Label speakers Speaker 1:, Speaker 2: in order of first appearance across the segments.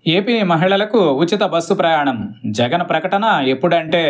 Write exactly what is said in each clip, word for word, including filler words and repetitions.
Speaker 1: AP మహిళలకు ఉచిత bus ప్రయాణం జగన్ ప్రకటన ఎప్పుడంటే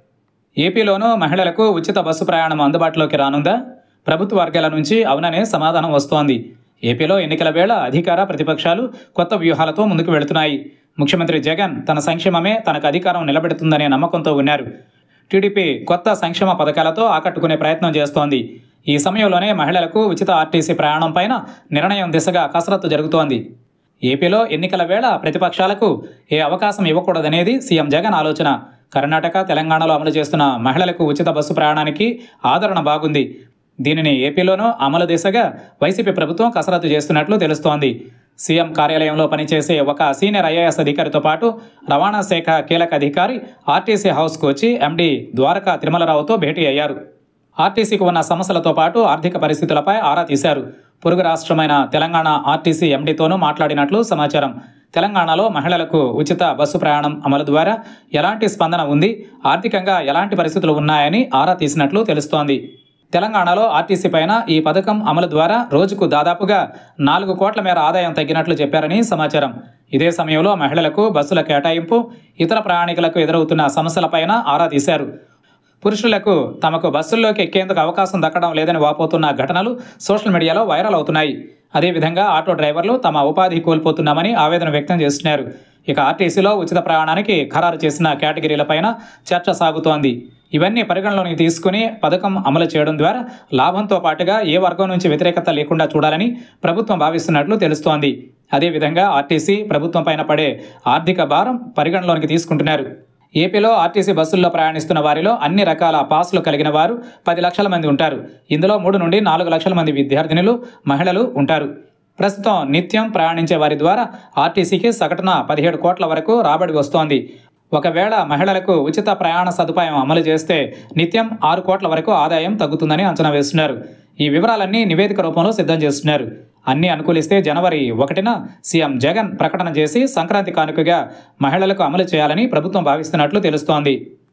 Speaker 1: ఏపీలోనూ మహిళలకు ఉచిత బస్సు ప్రయాణం అందుబాటులోకి రానుందా? ప్రభుత్వ వర్గాల నుంచి అవుననే సమాధానం వస్తోంది. ఏపీలో ఎన్నికల వేళ అధికార ప్రతిపక్షాలు కొత్త వ్యూహాలతో ముందుకు వెళుతున్నాయి. ముఖ్యమంత్రి జగన్ తన సంక్షేమమే తనకు అధికారం నిలబెడుతుందనే నమ్మకంతో ఉన్నారు. టీడీపీ కొత్త సంక్షేమ పథకాలతో ఆకట్టుకునే ప్రయత్నం చేస్తోంది. ఈ సమయంలోనే మహిళలకు ఉచిత ఆర్టీసీ ప్రయాణం పైన నిర్ణయం దిశగా కసరత్తు జరుగుతోంది. ఏపీలో ఎన్నికల వేళ ప్రతిపక్షాలకు ఏ అవకాశం ఇవ్వకూడదనేది సీఎం జగన్ ఆలోచన. కర్ణాటక, తెలంగాణలో అమలు చేస్తున్న మహిళలకు ఉచిత బస్సు ప్రయాణానికి ఆదరణ బాగుంది. దీనిని ఏపీలోనూ అమలు దిశగా వైసీపీ ప్రభుత్వం కసరత్తు చేస్తున్నట్లు తెలుస్తోంది. సీఎం కార్యాలయంలో పనిచేసే ఒక సీనియర్ ఐఏఎస్ అధికారితో పాటు రవాణా శాఖ కీలక అధికారి ఆర్టీసీ హౌస్కు వచ్చి ఎండీ ద్వారకా తిరుమలరావుతో భేటీ అయ్యారు. ఆర్టీసీకి ఉన్న సమస్యలతో పాటు ఆర్థిక పరిస్థితులపై ఆరా తీశారు. పొరుగు రాష్ట్రమైన తెలంగాణ ఆర్టీసీ ఎండీతోనూ మాట్లాడినట్లు సమాచారం. తెలంగాణలో మహిళలకు ఉచిత బస్సు ప్రయాణం అమలు ద్వారా ఎలాంటి స్పందన ఉంది, ఆర్థికంగా ఎలాంటి పరిస్థితులు ఉన్నాయని ఆరా తీసినట్లు తెలుస్తోంది. తెలంగాణలో ఆర్టీసీ పైన ఈ పథకం అమలు ద్వారా రోజుకు దాదాపుగా నాలుగు కోట్ల మేర ఆదాయం తగ్గినట్లు చెప్పారని సమాచారం. ఇదే సమయంలో మహిళలకు బస్సుల కేటాయింపు, ఇతర ప్రయాణికులకు ఎదురవుతున్న సమస్యలపైన ఆరా తీశారు. పురుషులకు తమకు బస్సుల్లోకి ఎక్కేందుకు అవకాశం దక్కడం లేదని వాపోతున్న ఘటనలు సోషల్ మీడియాలో వైరల్ అవుతున్నాయి. అదేవిధంగా ఆటో డ్రైవర్లు తమ ఉపాధి కోల్పోతున్నామని ఆవేదన వ్యక్తం చేస్తున్నారు. ఇక ఆర్టీసీలో ఉచిత ప్రయాణానికి ఖరారు చేసిన కేటగిరీలపైన చర్చ సాగుతోంది. ఇవన్నీ పరిగణలోకి తీసుకుని పథకం అమలు చేయడం ద్వారా లాభంతో పాటుగా ఏ వర్గం నుంచి వ్యతిరేకత లేకుండా చూడాలని ప్రభుత్వం భావిస్తున్నట్లు తెలుస్తోంది. అదేవిధంగా ఆర్టీసీ ప్రభుత్వం పైన పడే ఆర్థిక భారం పరిగణలోకి తీసుకుంటున్నారు. ఏపీలో ఆర్టీసీ బస్సుల్లో ప్రయాణిస్తున్న వారిలో అన్ని రకాల పాస్లు కలిగిన వారు పది లక్షల మంది ఉంటారు. ఇందులో మూడు నుండి నాలుగు లక్షల మంది విద్యార్థినులు, మహిళలు ఉంటారు. ప్రస్తుతం నిత్యం ప్రయాణించే వారి ద్వారా ఆర్టీసీకి సగటున పదిహేడు కోట్ల వరకు రాబడి వస్తోంది. ఒకవేళ మహిళలకు ఉచిత ప్రయాణ సదుపాయం అమలు చేస్తే నిత్యం ఆరు కోట్ల వరకు ఆదాయం తగ్గుతుందని అంచనా వేస్తున్నారు. ఈ వివరాలన్నీ నివేదిక రూపంలో సిద్ధం చేస్తున్నారు. అన్నీ అనుకూలిస్తే జనవరి ఒకటిన సీఎం జగన్ ప్రకటన చేసి సంక్రాంతి కానుకగా మహిళలకు అమలు చేయాలని ప్రభుత్వం భావిస్తున్నట్లు తెలుస్తోంది.